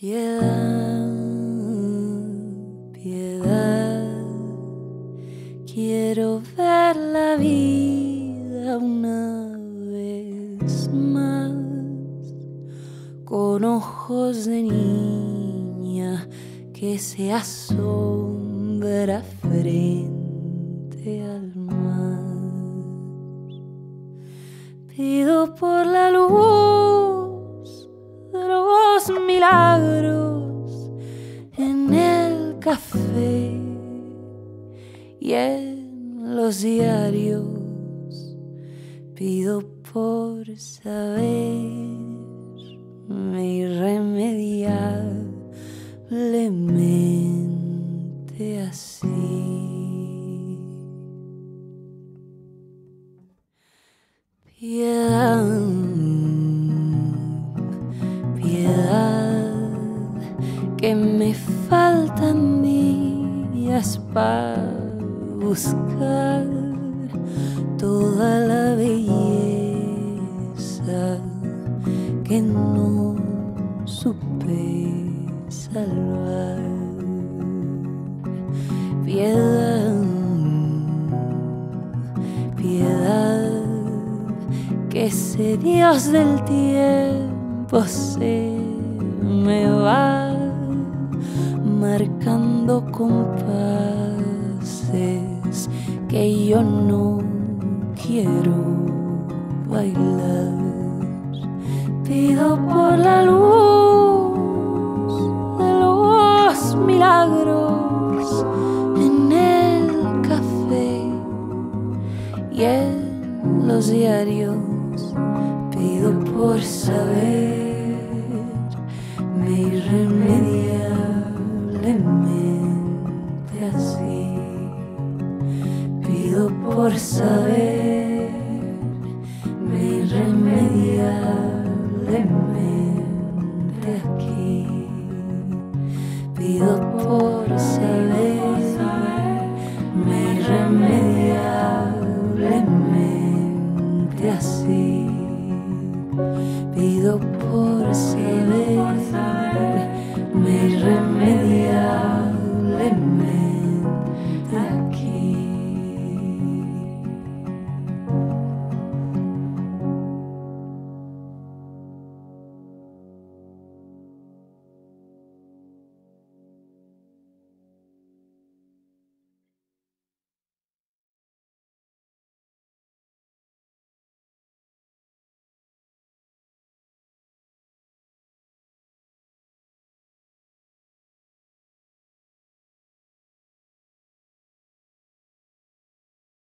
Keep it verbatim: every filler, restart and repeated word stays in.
Piedad, piedad, quiero ver la vida una vez más con ojos de niña que se asombra frente al mar. Pido por la luz de los milagros en el café y en los diarios. Pido por saberme irremediablemente así. Piedad, piedad, que me faltan días para buscar toda la belleza que no supe salvar. Piedad, piedad, que ese Dios del tiempo se me va marcando compases que yo no quiero bailar. Pido por la luz de los milagros en el café y en los diarios. Pido por saberme irremediablemente así. Pido por saberme irremediablemente aquí. Pido